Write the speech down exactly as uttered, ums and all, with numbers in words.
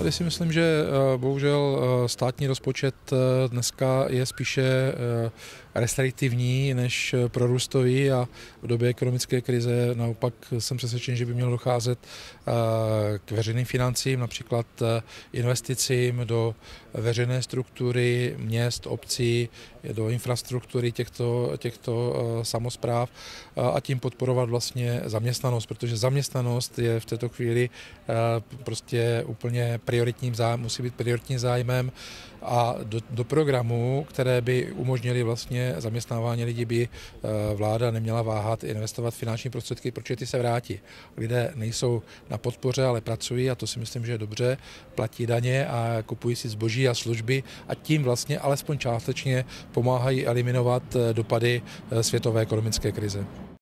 Tady si myslím, že bohužel státní rozpočet dneska je spíše restriktivní než prorůstový a v době ekonomické krize naopak jsem přesvědčen, že by mělo docházet k veřejným financím, například investicím do veřejné struktury měst, obcí, do infrastruktury těchto, těchto samospráv a tím podporovat vlastně zaměstnanost, protože zaměstnanost je v této chvíli prostě úplně prioritním zájem, musí být prioritním zájmem a do, do programů, které by umožnily vlastně zaměstnávání lidí, by vláda neměla váhat investovat finanční prostředky, protože ty se vrátí. Lidé nejsou na podpoře, ale pracují a to si myslím, že je dobře, platí daně a kupují si zboží a služby a tím vlastně alespoň částečně pomáhají eliminovat dopady světové ekonomické krize.